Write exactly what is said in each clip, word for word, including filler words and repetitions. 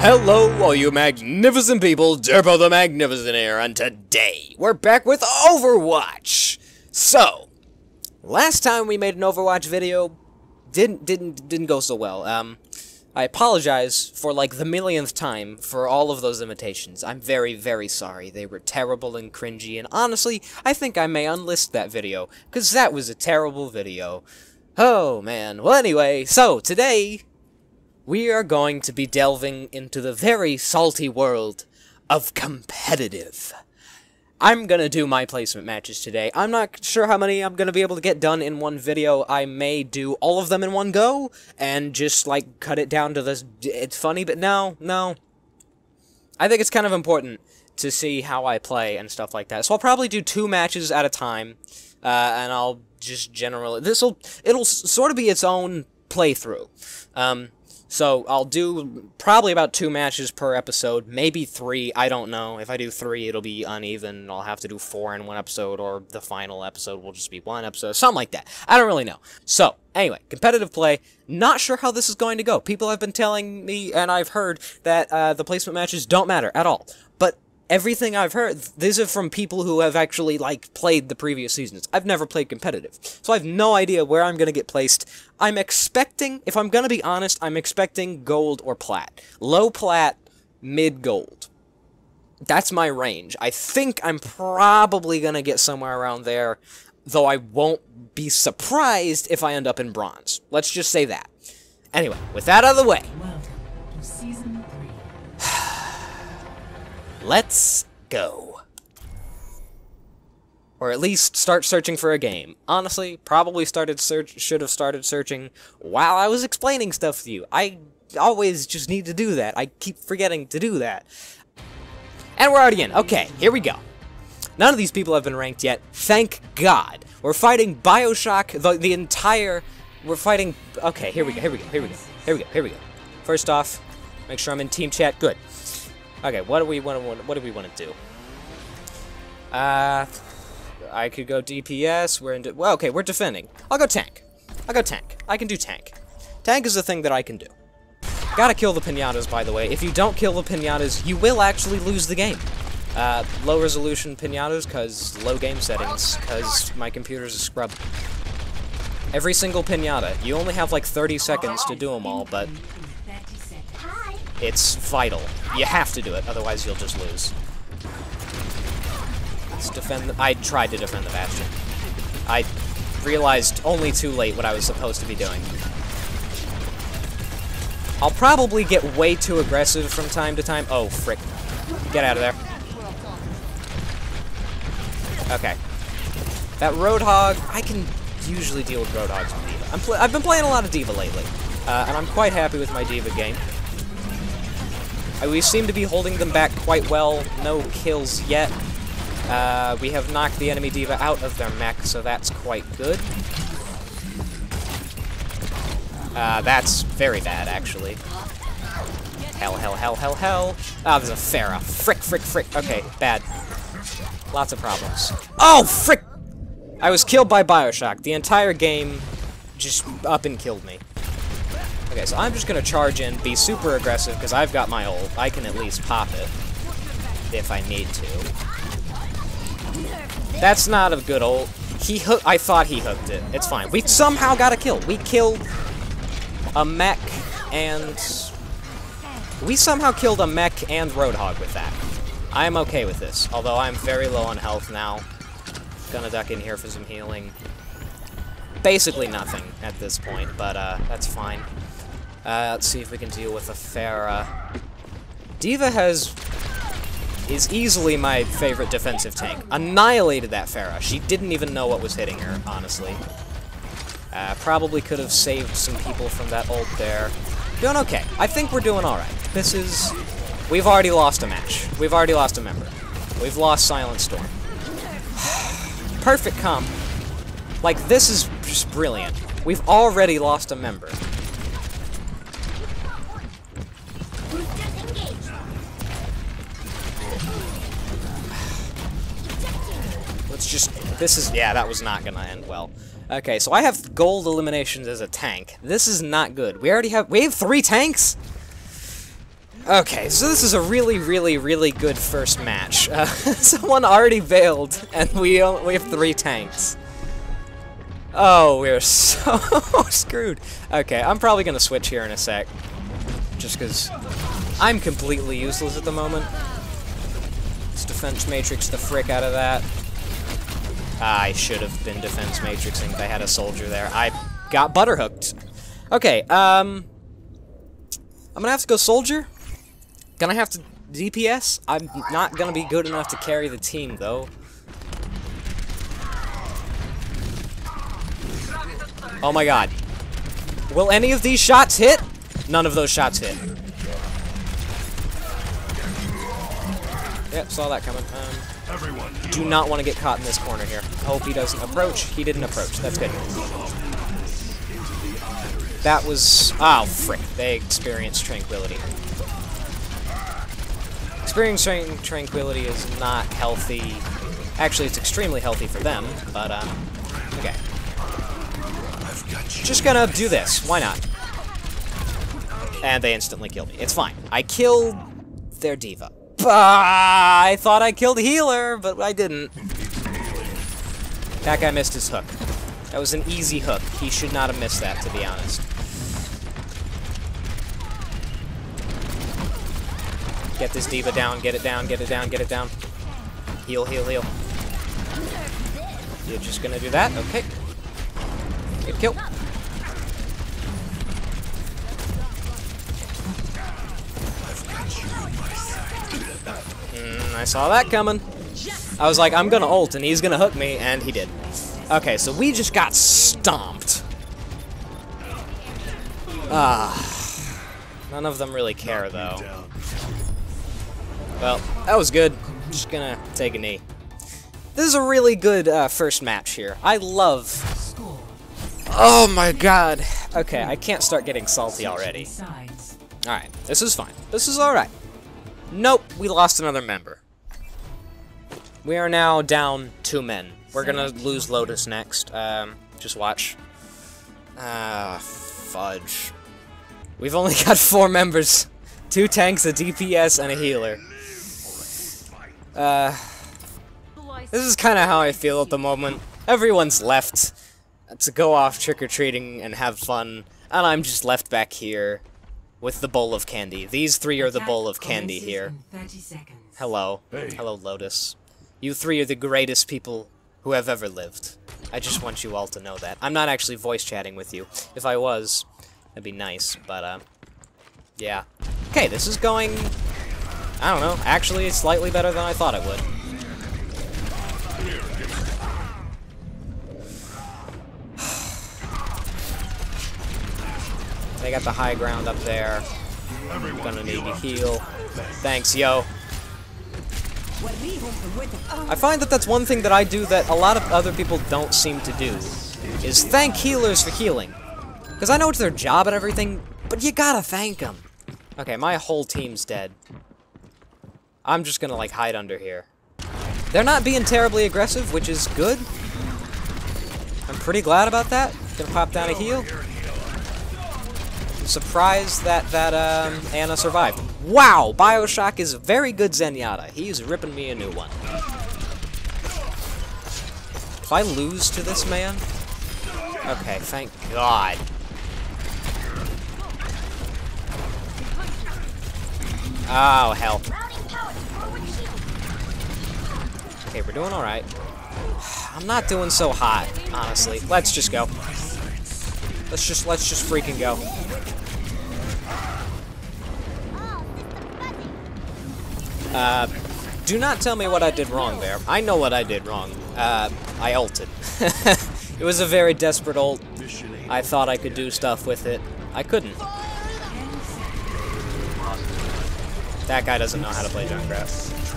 Hello, all you magnificent people, Durbo the Magnificent here, and today we're back with Overwatch! So, last time we made an Overwatch video, didn't didn't didn't go so well. Um, I apologize for like the millionth time for all of those imitations. I'm very, very sorry. They were terrible and cringy, and honestly, I think I may unlist that video, because that was a terrible video. Oh, man. Well, anyway, so, today we are going to be delving into the very salty world of competitive. I'm gonna do my placement matches today. I'm not sure how many I'm gonna be able to get done in one video. I may do all of them in one go, and just, like, cut it down to this. It's funny, but no, no. I think it's kind of important to see how I play and stuff like that. So I'll probably do two matches at a time, uh, and I'll just generally... This'll... It'll sort of be its own playthrough. Um... So, I'll do probably about two matches per episode, maybe three, I don't know. If I do three, it'll be uneven, I'll have to do four in one episode, or the final episode will just be one episode, something like that. I don't really know. So, anyway, competitive play, not sure how this is going to go. People have been telling me, and I've heard, that uh, the placement matches don't matter at all. But everything I've heard, these are from people who have actually, like, played the previous seasons. I've never played competitive, so I have no idea where I'm gonna get placed. I'm expecting, if I'm gonna be honest, I'm expecting gold or plat. Low plat, mid gold. That's my range. I think I'm probably gonna get somewhere around there, though I won't be surprised if I end up in bronze. Let's just say that. Anyway, with that out of the way, Welcome to season three. let's go. Or at least start searching for a game. Honestly, probably started search should have started searching while I was explaining stuff to you. I always just need to do that. I keep forgetting to do that. And we're already in. Okay, here we go. None of these people have been ranked yet. Thank God. We're fighting Bioshock, the, the entire... We're fighting... Okay, here we go, here we go, here we go. Here we go, here we go. First off, make sure I'm in team chat. Good. Okay, what do we want to what do we want to do? Uh... I could go D P S, we're in... Well, okay, we're defending. I'll go tank. I'll go tank. I can do tank. Tank is a thing that I can do. Gotta kill the pinatas, by the way. If you don't kill the pinatas, you will actually lose the game. Uh, low resolution pinatas, because low game settings, because my computer's a scrub. Every single pinata. You only have like thirty seconds to do them all, but it's vital. You have to do it, otherwise you'll just lose. Let's defend the, I tried to defend the Bastion. I realized only too late what I was supposed to be doing. I'll probably get way too aggressive from time to time. Oh, frick. Get out of there. Okay. That Roadhog, I can usually deal with Roadhogs with D.Va. I'm pl I've been playing a lot of D.Va lately, uh, and I'm quite happy with my D.Va game. Uh, we seem to be holding them back quite well. No kills yet. Uh, we have knocked the enemy D.Va out of their mech, so that's quite good. Uh, that's very bad, actually. Hell, hell, hell, hell, hell. Ah, there's a Pharah. Frick, frick, frick. Okay, bad. Lots of problems. Oh, frick! I was killed by Bioshock. The entire game just up and killed me. Okay, so I'm just gonna charge in, be super aggressive, because I've got my ult. I can at least pop it, if I need to. That's not a good ult. He hook. I thought he hooked it. It's fine. We somehow got a kill. We killed a mech and... We somehow killed a mech and Roadhog with that. I'm okay with this, although I'm very low on health now. Gonna duck in here for some healing. Basically nothing at this point, but uh, that's fine. Uh, let's see if we can deal with a Pharah. D.Va has... is easily my favorite defensive tank. Annihilated that Pharah. She didn't even know what was hitting her, honestly. Uh, probably could have saved some people from that ult there. Doing okay. I think we're doing alright. This is... We've already lost a match. We've already lost a member. We've lost Silent Storm. Perfect comp. Like, this is just brilliant. We've already lost a member. Let's just... This is... Yeah, that was not gonna end well. Okay, so I have gold eliminations as a tank. This is not good. We already have... We have three tanks?! Okay, so this is a really, really, really good first match. Uh, someone already bailed, and we uh, we have three tanks. Oh, we're so screwed. Okay, I'm probably gonna switch here in a sec, just because I'm completely useless at the moment. Let's defense matrix the frick out of that. I should have been defense matrixing if I had a soldier there. I got butterhooked. Okay, um, I'm gonna have to go soldier. Gonna have to D P S? I'm not gonna be good enough to carry the team, though. Oh my god. Will any of these shots hit? None of those shots hit. Yep, saw that coming. Um, do not want to get caught in this corner here. Hope he doesn't approach. He didn't approach. That's good. That was... Oh, frick. They experienced tranquility. Experiencing tranquility is not healthy. Actually, it's extremely healthy for them, but, um, okay. Just gonna do this. Why not? And they instantly killed me. It's fine. I killed their diva. Bah, I thought I killed a healer, but I didn't. That guy missed his hook. That was an easy hook. He should not have missed that, to be honest. Get this diva down, get it down, get it down, get it down. Heal, heal, heal. You're just gonna do that? Okay. Good kill. Mm, I saw that coming. I was like, I'm gonna ult and he's gonna hook me, and he did. Okay, so we just got stomped. Ah. None of them really care, though. Well, that was good. Just gonna take a knee. This is a really good uh, first match here. I love... Oh my god. Okay, I can't start getting salty already. Alright, this is fine. This is alright. Nope, we lost another member. We are now down two men. We're gonna lose Lotus next. Um, just watch. Ah, fudge. We've only got four members. Two tanks, a D P S, and a healer. Uh, this is kind of how I feel at the moment. Everyone's left to go off trick-or-treating and have fun, and I'm just left back here with the bowl of candy. These three are the bowl of candy here. Hello. Hey. Hello, Lotus. You three are the greatest people who have ever lived. I just want you all to know that. I'm not actually voice chatting with you. If I was, that'd be nice, but, uh, yeah. Okay, this is going... I don't know, actually it's slightly better than I thought it would. They got the high ground up there. I'm gonna need to heal. Thanks, yo. I find that that's one thing that I do that a lot of other people don't seem to do, is thank healers for healing. Because I know it's their job and everything, but you gotta thank them. Okay, my whole team's dead. I'm just gonna, like, hide under here. They're not being terribly aggressive, which is good. I'm pretty glad about that. Gonna pop down a heal. I'm surprised that, that, um, Anna survived. Wow! Bioshock is a very good Zenyatta. He's ripping me a new one. If I lose to this man... Okay, thank God. Oh, hell. Okay, we're doing alright. I'm not doing so hot, honestly. Let's just go. Let's just, let's just freaking go. Uh, do not tell me what I did wrong there. I know what I did wrong. Uh, I ulted. It was a very desperate ult. I thought I could do stuff with it. I couldn't. That guy doesn't know how to play Junkrat.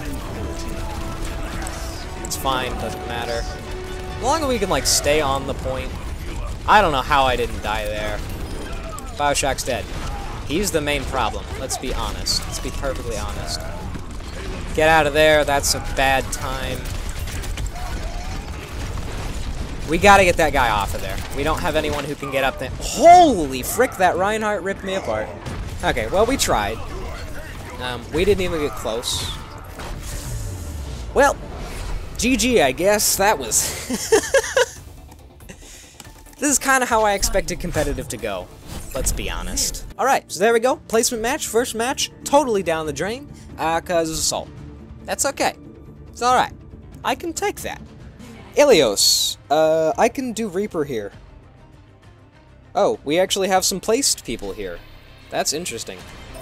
It's fine, doesn't matter. As long as we can, like, stay on the point. I don't know how I didn't die there. Bioshock's dead. He's the main problem. Let's be honest. Let's be perfectly honest. Get out of there. That's a bad time. We gotta get that guy off of there. We don't have anyone who can get up there. Holy frick, that Reinhardt ripped me apart. Okay, well, we tried. Um, we didn't even get close. Well, G G, I guess. That was... This is kind of how I expected competitive to go. Let's be honest. Alright, so there we go. Placement match, first match, totally down the drain, uh, cause assault. That's okay. It's alright. I can take that. Ilios, uh, I can do Reaper here. Oh, we actually have some placed people here. That's interesting.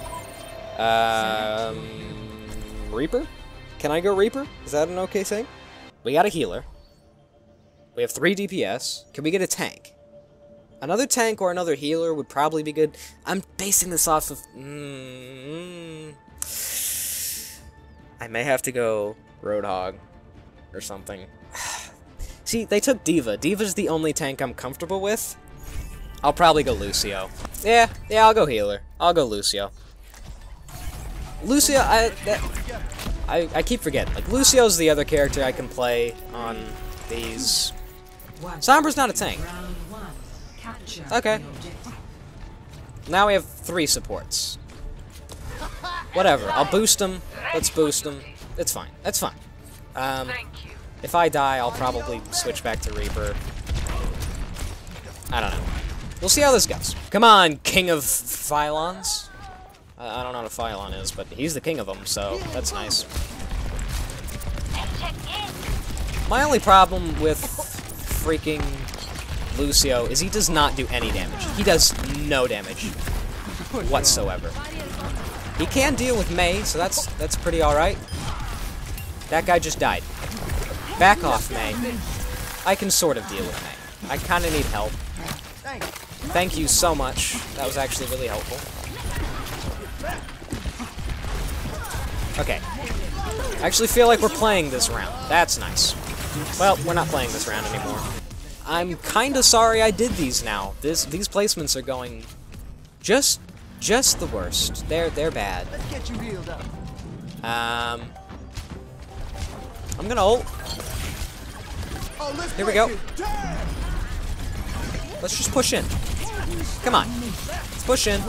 Um, Reaper? Can I go Reaper? Is that an okay thing? We got a healer. We have three D P S. Can we get a tank? Another tank or another healer would probably be good. I'm basing this off of... Mm, I may have to go Roadhog or something. See, they took D.Va. D.Va's the only tank I'm comfortable with. I'll probably go Lucio. Yeah, yeah, I'll go healer. I'll go Lucio. Lucio, I, that, I, I keep forgetting. Like, Lucio's the other character I can play on these. Sombra's not a tank. Okay. Now we have three supports. Whatever, I'll boost them. Let's boost them. It's fine. That's fine. Um, if I die, I'll probably switch back to Reaper. I don't know. We'll see how this goes. Come on, king of Phylons. Uh, I don't know what a Phylon is, but he's the king of them, so that's nice. My only problem with freaking Lucio is he does not do any damage. He does no damage whatsoever. He can deal with Mei, so that's that's pretty alright. That guy just died. Back off, Mei. I can sort of deal with Mei. I kind of need help. Thank you so much. That was actually really helpful. Okay. I actually feel like we're playing this round. That's nice. Well, we're not playing this round anymore. I'm kinda sorry I did these now. This these placements are going just just the worst. They're they're bad. Let's get you healed up. Um I'm gonna ult. Oh, let's Here we go. break it. Let's just push in. Come on. Let's push in.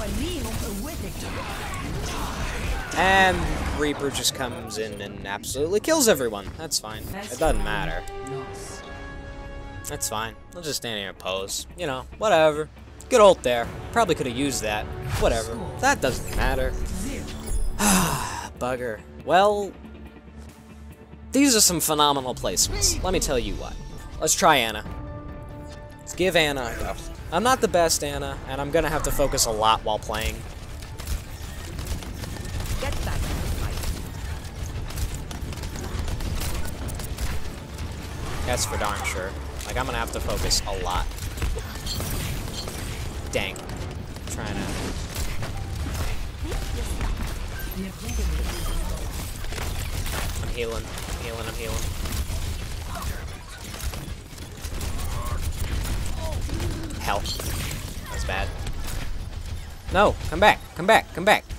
And Reaper just comes in and absolutely kills everyone. That's fine. It doesn't matter. That's fine. I'll just stand here and pose. You know, whatever. Good ult there. Probably could have used that. Whatever. That doesn't matter. Bugger. Well, these are some phenomenal placements. Let me tell you what. Let's try Anna. Let's give Anna a go. I'm not the best Anna, and I'm gonna have to focus a lot while playing. Get back in the fight. That's for darn sure. Like, I'm gonna have to focus a lot. Dang. I'm trying to... I'm healing. I'm healing, I'm healing. Hell. That's bad. No! Come back! Come back! Come back!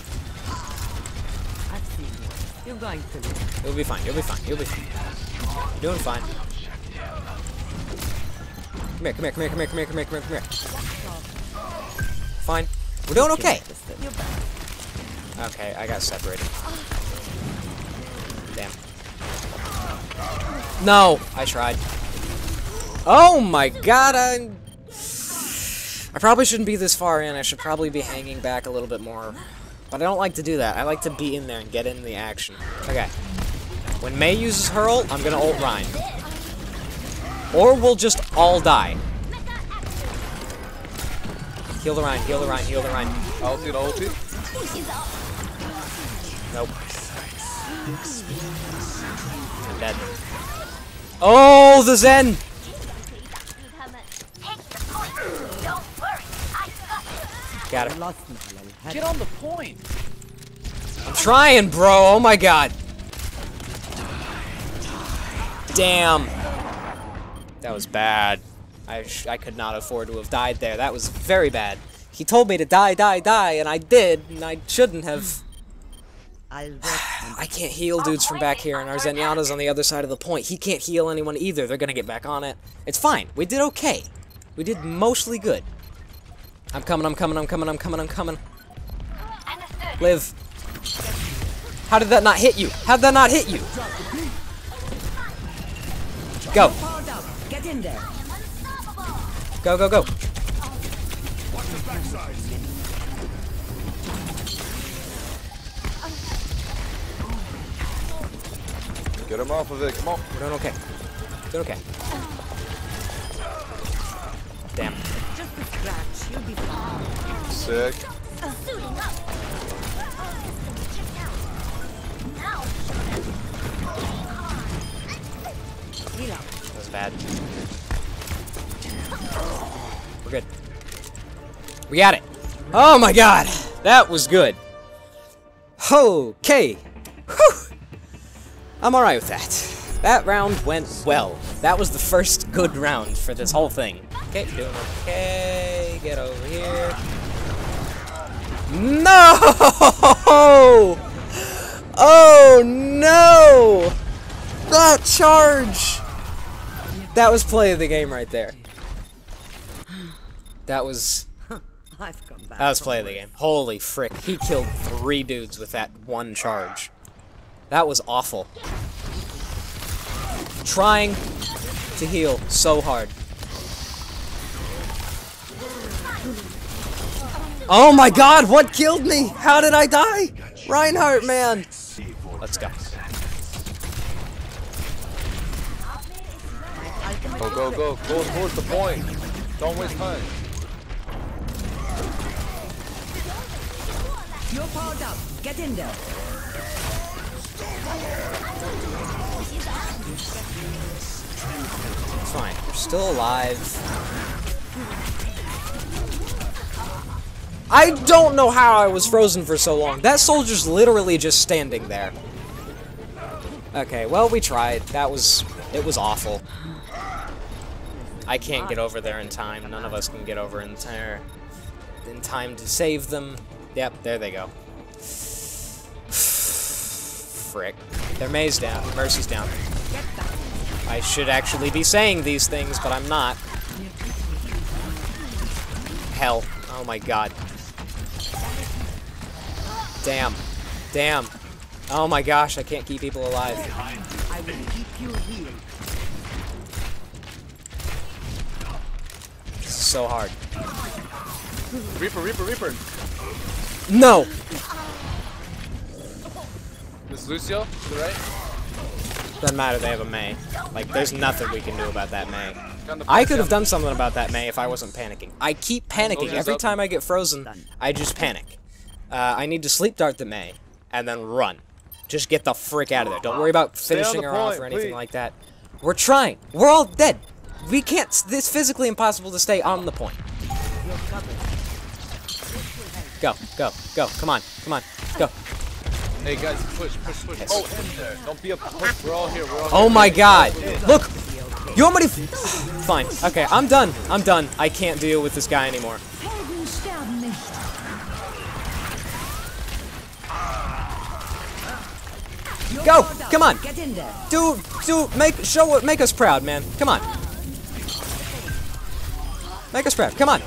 I've seen you. You're going to live. You'll be fine. You'll be fine. You'll be fine. You're doing fine. Come here, come here, come here, come here, come here, come here, come here, come here. Fine. We're doing okay. Okay, I got separated. Damn. No! I tried. Oh my god, I... I probably shouldn't be this far in. I should probably be hanging back a little bit more. But I don't like to do that. I like to be in there and get in the action. Okay. When Mei uses her ult, I'm gonna ult Ryan. Or we'll just all die. Heal the Ryan, heal the Ryan, heal the Ryan. Ulti, ulti. Nope. I'm dead. Oh, the Zen! Got it. Get on the point. I'm trying, bro. Oh my god. Damn. That was bad. I, sh I could not afford to have died there. That was very bad. He told me to die, die, die, and I did, and I shouldn't have. I can't heal dudes from back here, and our Zenyatta's on the other side of the point. He can't heal anyone either. They're gonna get back on it. It's fine. We did okay. We did mostly good. I'm coming, I'm coming, I'm coming, I'm coming, I'm coming. Live. How did that not hit you? How did that not hit you? Go. Powered up. Get in there. Go, go, go. Get him off of it. Come on. We're doing okay. Doing okay. Damn. Just a scratch. You'll be fine. Sick. Heal up. That was bad. We're good. We got it. Oh my god. That was good. Okay. Whew. I'm alright with that. That round went well. That was the first good round for this whole thing. Okay, doing okay. Get over here. No! Oh no! That charge! That was play of the game right there. That was... I've come back. That was play of the game. Holy frick. He killed three dudes with that one charge. That was awful. Trying to heal so hard. Oh my god, what killed me? How did I die? Reinhardt, man. Let's go. Go, go, go. Go towards the point. Don't waste time. You're powered up. Get in there. It's fine. We're still alive. I don't know how I was frozen for so long. That soldier's literally just standing there. Okay, well, we tried. That was... It was awful. I can't get over there in time. None of us can get over in there in time to save them. Yep, there they go. Frick. Their May's down. Mercy's down. I should actually be saying these things, but I'm not. Hell. Oh my god. Damn. Damn. Oh my gosh, I can't keep people alive. I will keep you healed. This is so hard. Reaper, Reaper, Reaper. No! This Lucio, to the right. Doesn't matter, they have a May. Like, there's nothing we can do about that May. Down the I could have down. done something about that May if I wasn't panicking. I keep panicking. Soldiers Every up. time I get frozen, I just panic. Uh, I need to sleep dart the May, and then run. Just get the frick out of there. Don't worry about Stay on finishing the her off point, or anything please. like that. We're trying. We're all dead. We can't. It's physically impossible to stay on the point. You're covered. Go, go, go. Come on, come on, go. Hey guys, push, push, push. Yes. Oh, in there. Don't be a push. We're all here. We're all Oh here. my god. In. Look. You want me to... Fine. Okay, I'm done. I'm done. I can't deal with this guy anymore. Helden sterben nicht. You're Go! powered up. Come on! Get in there. Do, do, make, show what, make us proud, man. Come on. Make us proud. Come on.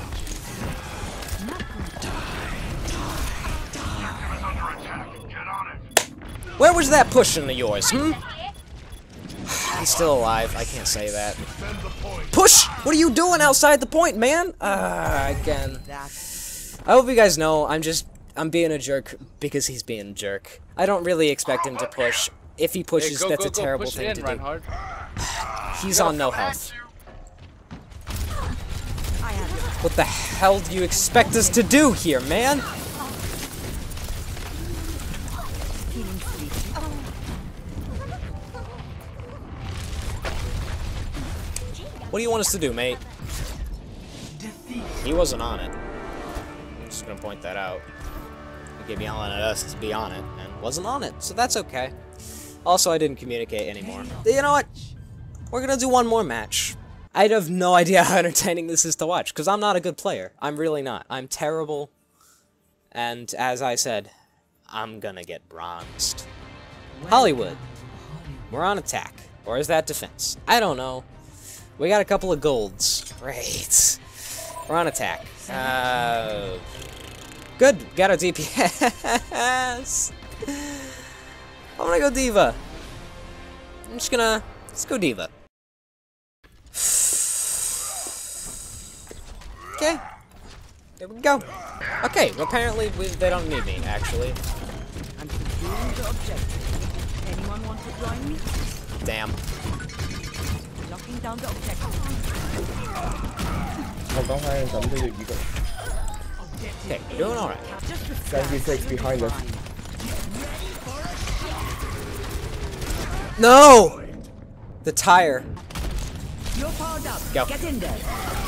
Where was that pushing of yours, hmm? He's still alive. I can't say that. Push! What are you doing outside the point, man? Ah, again. I hope you guys know I'm just... I'm being a jerk because he's being a jerk. I don't really expect him to push. If he Hey, pushes, go, that's go, a go. terrible Push thing in, to do. Reinhardt. He's on no health. I have you. What the hell do you expect us to do here, man? Feeling sleepy. What do you want us to do, mate? He wasn't on it. I'm just gonna point that out. He kept yelling at us to be on it, and wasn't on it, so that's okay. Also, I didn't communicate anymore. You know what? We're gonna do one more match. I have no idea how entertaining this is to watch, because I'm not a good player. I'm really not. I'm terrible. And, as I said, I'm gonna get bronzed. Hollywood. We're on attack. Or is that defense? I don't know. We got a couple of golds. Great. We're on attack. Uh, good. Got our D P S. I'm gonna go Diva. I'm just gonna... Let's go Diva. Okay. There we go. Okay, well, apparently we, they don't need me, actually. I'm securing the objective. Anyone want to join me? Damn. Locking down the objective. Okay, we're doing alright. seventy-six behind us. No! The tire. You're powered up. Go. Get in there.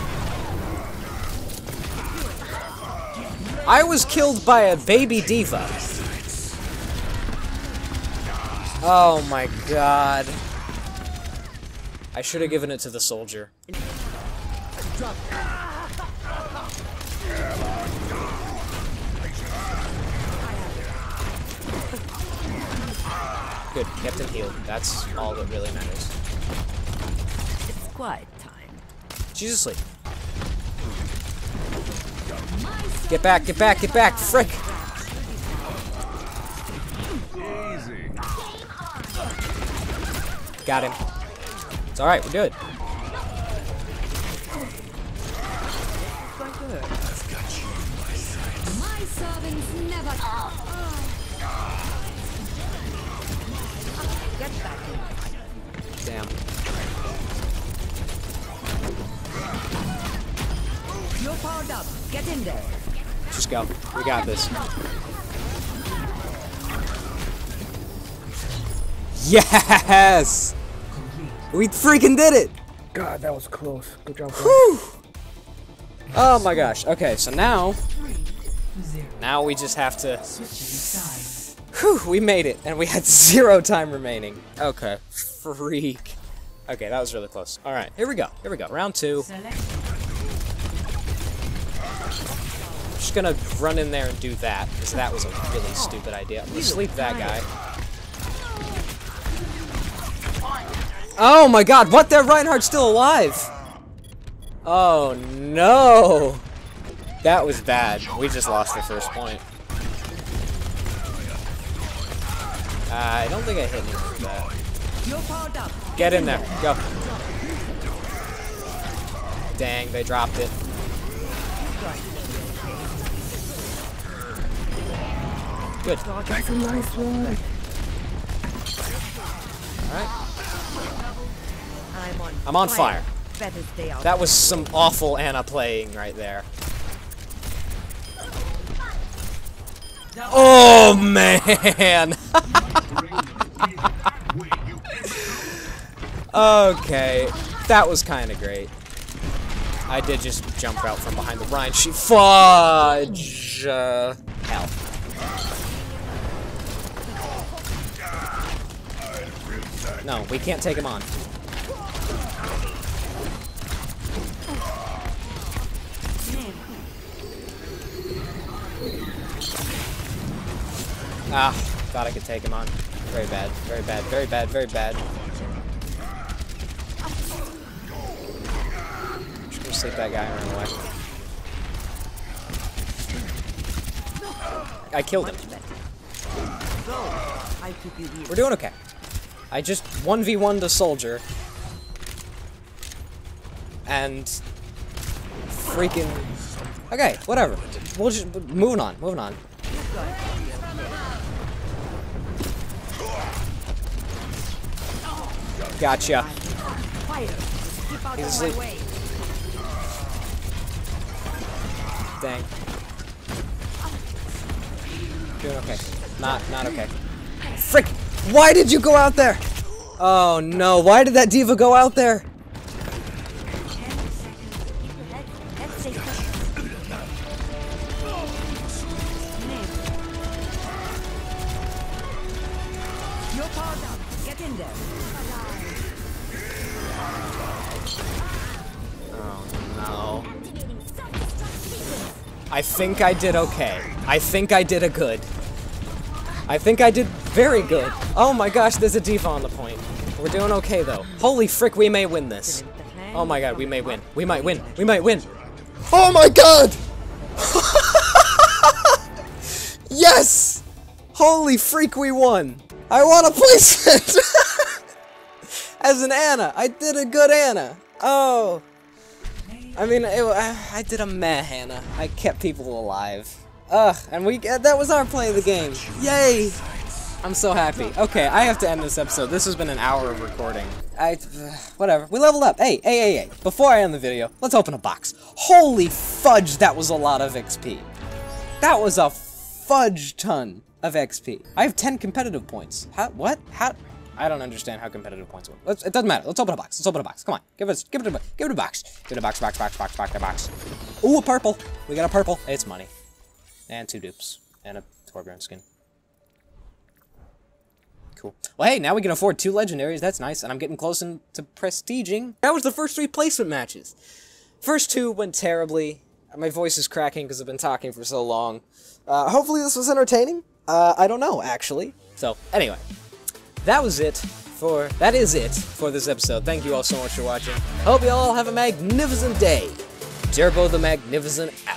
I was killed by a baby diva. Oh my god. I should have given it to the soldier. Drop. Good, kept him healed. That's all that really matters. It's quiet time. She's asleep. Get back, get back, get back, frick! Got him. It's alright, we're good. My servants never. Get back in. Damn. You're powered up. Get in there. Just go. We got this. Yes! We freaking did it! God, that was close. Good job. Whew. Oh my gosh. Okay, so now... Now we just have to... Whew, we made it, and we had zero time remaining. Okay. Freak. Okay, that was really close. Alright, here we go. Here we go. Round two. Just gonna run in there and do that, because that was a really stupid idea. I'm gonna sleep that guy. Oh my god, what? That Reinhardt's still alive! Oh no! That was bad. We just lost the first point. Uh, I don't think I hit anything with that. You're powered up. Get in there. Go. Dang, they dropped it. Good. That's a nice one. Alright. I'm on. I'm on fire. Better stay out. That was some awful Anna playing right there. Oh man! Okay, that was kind of great. I did just jump out from behind the Rhine. She fudge. Uh, hell. No, we can't take him on. Ah, thought I could take him on. Very bad, very bad, very bad, very bad. Just gonna sleep that guy and run away. I killed him. I'll keep you here. We're doing okay. I just one v one the soldier. And freaking okay, whatever. We'll just moving on, moving on. Gotcha. Fire. Keep out He's of asleep. my way. Dang. Doing okay. Not, not okay. Frick! Why did you go out there? Oh no, why did that diva go out there? You're powered up. Get in there. Oh no. I think I did okay. I think I did a good. I think I did very good. Oh my gosh, there's a diva on the point. We're doing okay though. Holy frick, we may win this. Oh my god, we may win. We might win. We might win. Oh my god! Yes! Holy freak, we won! I won a placement! As an Anna! I did a good Anna! Oh! I mean, it, I, I did a meh Anna. I kept people alive. Ugh, and we that was our play of the game. Yay! I'm so happy. Okay, I have to end this episode. This has been an hour of recording. I, uh, whatever. We leveled up. Hey, hey, hey, hey. Before I end the video, let's open a box. Holy fudge, that was a lot of X P. That was a fudge ton of X P. I have ten competitive points. How, what? How? I don't understand how competitive points work. Let's, it doesn't matter. Let's open a box. Let's open a box. Come on. Give us, give it a, give it a box. Give it a box, box, box, box, box, box. Ooh, a purple. We got a purple. It's money. And two dupes. And a Torbjorn skin. Cool. Well, hey, now we can afford two legendaries. That's nice, and I'm getting close in, to prestiging. That was the first three placement matches. First two went terribly. My voice is cracking because I've been talking for so long. Uh, hopefully this was entertaining. Uh, I don't know, actually. So, anyway. That was it for... That is it for this episode. Thank you all so much for watching. Hope you all have a magnificent day. Turbo the Magnificent